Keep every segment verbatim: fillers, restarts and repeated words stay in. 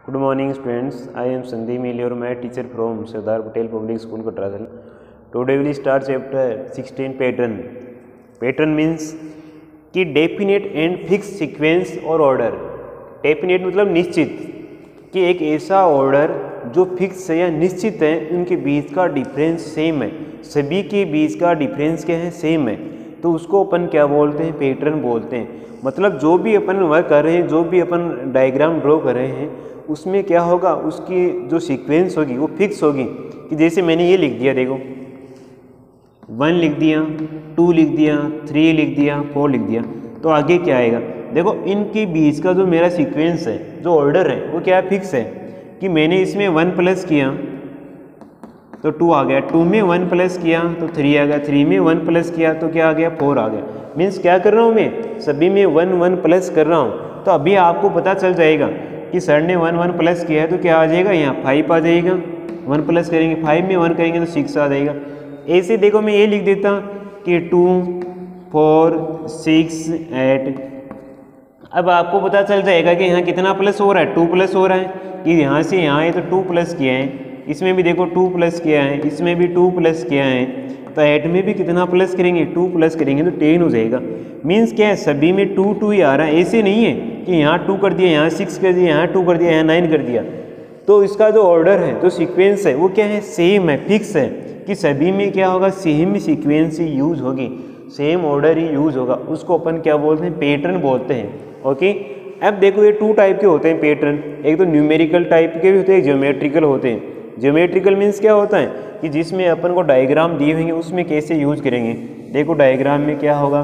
Good morning students, I am Sandeep Mili, your math teacher from Sardar Patel Public School, Kotrasal. Today we will start chapter sixteen pattern. Pattern means कि definite and fix sequence और order. Definite मतलब निश्चित, कि एक ऐसा order जो fix है या निश्चित है, उनके बीच का डिफरेंस सेम है, सभी के बीच का डिफरेंस क्या है, सेम है, तो उसको अपन क्या बोलते हैं, पैटर्न बोलते हैं. मतलब जो भी अपन वर्क कर रहे हैं, जो भी अपन डायग्राम ड्रॉ कर रहे हैं, उसमें क्या होगा, उसकी जो सीक्वेंस होगी वो फिक्स होगी. कि जैसे मैंने ये लिख दिया, देखो वन लिख दिया, टू लिख दिया, थ्री लिख दिया, फोर लिख दिया, तो आगे क्या आएगा, देखो इनके बीच का जो मेरा सीक्वेंस है, जो ऑर्डर है, वो क्या फिक्स है. कि मैंने इसमें वन प्लस किया तो टू आ गया, टू में वन प्लस किया तो थ्री आ गया, थ्री में वन प्लस किया तो क्या आ गया, फोर आ गया. मीन्स क्या कर रहा हूँ मैं, सभी में वन वन प्लस कर रहा हूँ. तो अभी आपको पता चल जाएगा कि सर ने वन वन प्लस किया है तो क्या आ जाएगा, यहाँ फाइव आ जाएगा. वन प्लस करेंगे, फाइव में वन करेंगे तो सिक्स आ जाएगा. ऐसे देखो मैं ये लिख देता कि टू फोर सिक्स एट. अब आपको पता चल जाएगा कि यहाँ कितना प्लस हो रहा है, टू प्लस हो रहा है. कि यहाँ से यहाँ है तो टू प्लस किया है, इसमें भी देखो टू प्लस किया है, इसमें भी टू प्लस किया है, तो एट में भी कितना प्लस करेंगे, टू प्लस करेंगे तो टेन हो जाएगा. मीन्स क्या है, सभी में टू टू ही आ रहा है. ऐसे नहीं है कि यहाँ टू कर दिया, यहाँ सिक्स कर दिया, यहाँ टू कर दिया, यहाँ नाइन कर दिया. तो इसका जो ऑर्डर है, जो सीक्वेंस है, वो क्या है, सेम है, फिक्स है. कि सभी में क्या होगा, सेम सीक्वेंस ही यूज होगी, सेम ऑर्डर ही यूज होगा. उसको अपन क्या बोलते हैं, पैटर्न बोलते हैं. ओके. अब देखो ये टू टाइप के होते हैं पैटर्न. एक तो न्यूमेरिकल टाइप के भी होते हैं, ज्योमेट्रिकल होते हैं. ज्योमेट्रिकल मीन्स क्या होता है कि जिसमें अपन को डायग्राम दिए होंगे उसमें कैसे यूज करेंगे. देखो डायग्राम में क्या होगा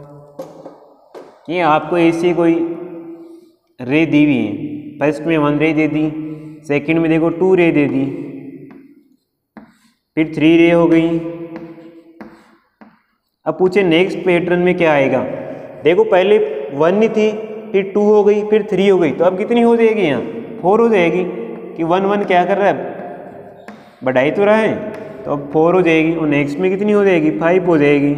कि आपको ऐसी कोई रे दी हुई है. फर्स्ट में वन रे दे दी, सेकंड में देखो टू रे दे दी, फिर थ्री रे हो गई. अब पूछे नेक्स्ट पैटर्न में क्या आएगा. देखो पहले वन ही थी, फिर टू हो गई, फिर थ्री हो गई, तो अब कितनी हो जाएगी, यहाँ फोर हो जाएगी. कि वन वन क्या कर रहा है, बढ़ाई तो रहा है, तो अब फोर हो जाएगी. और नेक्स्ट में कितनी हो जाएगी, फाइव हो जाएगी,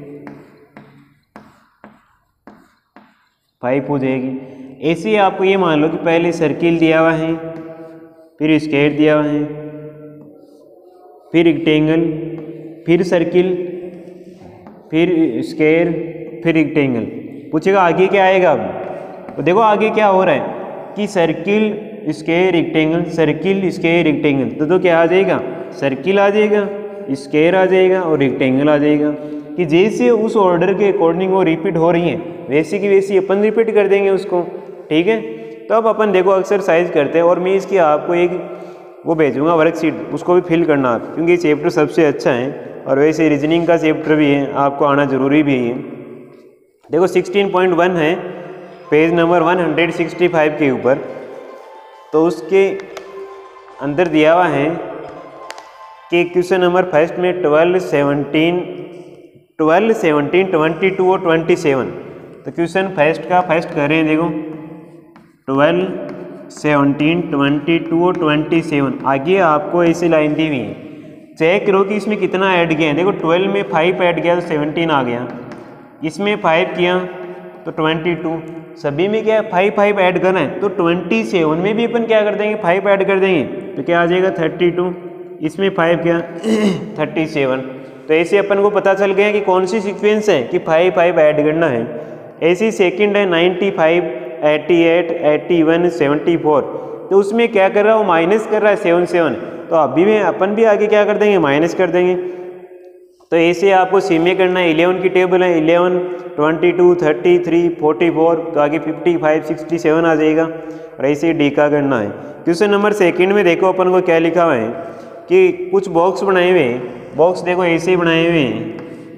फाइव हो जाएगी. ऐसे ही आपको ये मान लो कि पहले सर्किल दिया हुआ है, फिर स्क्वायर दिया हुआ है, फिर रेक्टेंगल, फिर सर्किल, फिर स्क्वायर, फिर रेक्टेंगल. पूछेगा आगे क्या आएगा. अब तो देखो आगे क्या हो रहा है कि circle square rectangle, circle square rectangle, तो तो क्या आ जाएगा, सर्किल आ जाएगा, स्क्वायर आ जाएगा और रेक्टेंगल आ जाएगा. कि जैसे उस ऑर्डर के अकॉर्डिंग वो रिपीट हो रही है, वैसी की वैसी अपन रिपीट कर देंगे उसको. ठीक है. तो अब अपन देखो एक्सरसाइज करते हैं, और मैं इसकी आपको एक वो भेजूंगा वर्कशीट, उसको भी फिल करना आप, क्योंकि ये चैप्टर सबसे अच्छा है और वैसे रीजनिंग का चैप्टर भी है, आपको आना जरूरी भी है. देखो सिक्सटीन पॉइंट वन है, page number one hundred sixty five के ऊपर. तो उसके अंदर दिया हुआ है कि क्वेश्चन नंबर फर्स्ट में twelve seventeen twelve seventeen twenty two और ट्वेंटी सेवन. तो क्वेश्चन फर्स्ट का फर्स्ट कर रहे हैं, देखो ट्वेल्व सेवनटीन ट्वेंटी टू और ट्वेंटी सेवन. आगे आपको ऐसी लाइन दी हुई है, चेक करो कि इसमें कितना ऐड किया है. देखो ट्वेल्व में फाइव ऐड किया तो सेवनटीन आ गया, इसमें फाइव किया तो ट्वेंटी टू, सभी में क्या है फाइव फाइव ऐड करना है, तो ट्वेंटी सेवन में भी अपन क्या कर देंगे, फाइव ऐड कर देंगे, तो क्या आ जाएगा थर्टी टू. इसमें फाइव क्या थर्टी सेवन. तो ऐसे अपन को पता चल गया कि कौन सी सीक्वेंस है कि फाइव फाइव ऐड करना है. ऐसी सेकंड है ninety five, eighty eight, eighty one, seventy four. तो उसमें क्या कर रहा है, वो माइनस कर रहा है सेवन सेवन, तो अभी में अपन भी आगे क्या कर देंगे, माइनस कर देंगे. तो ऐसे आपको सी में करना है. इलेवन की टेबल है, eleven, twenty two, thirty three, forty four, तो आगे फिफ्टी फाइव, सिक्सटी सेवन आ जाएगा. और ऐसे डी का करना है. क्वेश्चन नंबर सेकंड में देखो अपन को क्या लिखा हुआ है कि कुछ बॉक्स बनाए हुए हैं. बॉक्स देखो ऐसे ही बनाए हुए हैं.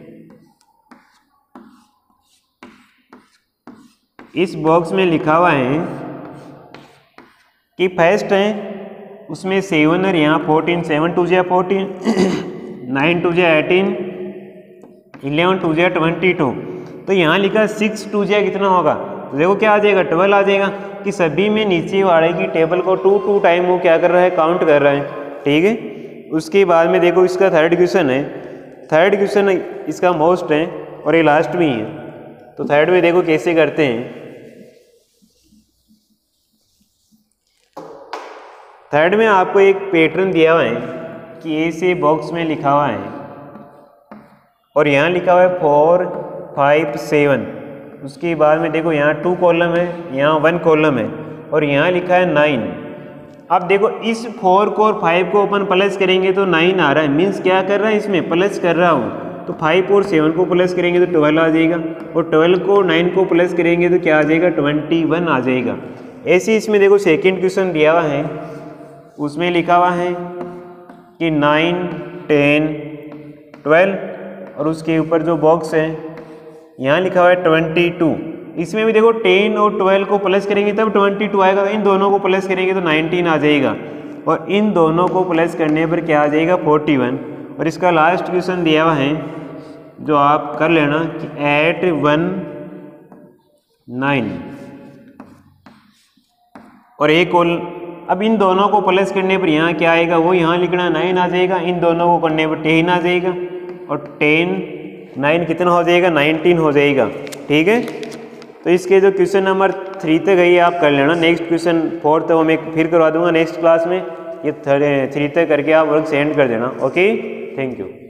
इस बॉक्स में लिखा हुआ है कि फर्स्ट है उसमें सेवन और यहाँ फोर्टीन, सेवन टू जा फोर्टीन, नाइन टू जा एटीन, इलेवन टू जा ट्वेंटी टू. तो यहाँ लिखा सिक्स टू जा कितना होगा, तो देखो क्या आ जाएगा, ट्वेल्व आ जाएगा. कि सभी में नीचे वाले की टेबल को टू टू टाइम वो क्या कर रहा है, काउंट कर रहा है. ठीक है. उसके बाद में देखो इसका थर्ड क्वेश्चन है. थर्ड क्वेश्चन इसका मोस्ट है और ये लास्ट में ही है. तो थर्ड में देखो कैसे करते हैं. थर्ड में आपको एक पैटर्न दिया हुआ है कि ऐसे बॉक्स में लिखा हुआ है और यहाँ लिखा हुआ है फोर फाइव सेवन, उसके बाद में देखो यहाँ टू कॉलम है, यहाँ वन कॉलम है और यहाँ लिखा है नाइन। अब देखो इस फोर को और फाइव को अपन प्लस करेंगे तो नाइन आ रहा है, मीन्स क्या कर रहा है, इसमें प्लस कर रहा हूँ। तो फाइव और सेवन को प्लस करेंगे तो ट्वेल्व आ जाएगा और ट्वेल्व को नाइन को प्लस करेंगे तो क्या आ जाएगा, ट्वेंटी वन आ जाएगा। ऐसे इसमें देखो सेकेंड क्वेश्चन दिया हुआ है, उसमें लिखा हुआ है कि नाइन टेन ट्वेल्व और उसके ऊपर जो बॉक्स है यहाँ लिखा हुआ है ट्वेंटी टू। इसमें भी देखो टेन और ट्वेल्व को प्लस करेंगे तब ट्वेंटी टू आएगा, तो इन दोनों को प्लस करेंगे तो नाइनटीन आ जाएगा और इन दोनों को प्लस करने पर क्या आ जाएगा, फोर्टी वन। और इसका लास्ट क्वेश्चन दिया हुआ है जो आप कर लेना कि एट वन नाइन और एक कोल। अब इन दोनों को प्लस करने पर यहाँ क्या आएगा, वो यहाँ लिखना नाइन आ जाएगा, इन दोनों को करने पर टेन आ जाएगा और टेन नाइन कितना हो जाएगा, नाइनटीन हो जाएगा। ठीक है, तो इसके जो क्वेश्चन नंबर थ्री तक गई आप कर लेना। नेक्स्ट क्वेश्चन फोर्थ वो मैं फिर करवा दूंगा नेक्स्ट क्लास में, ये थ्री तक करके आप वर्क सेंड कर देना। Okay, thank you.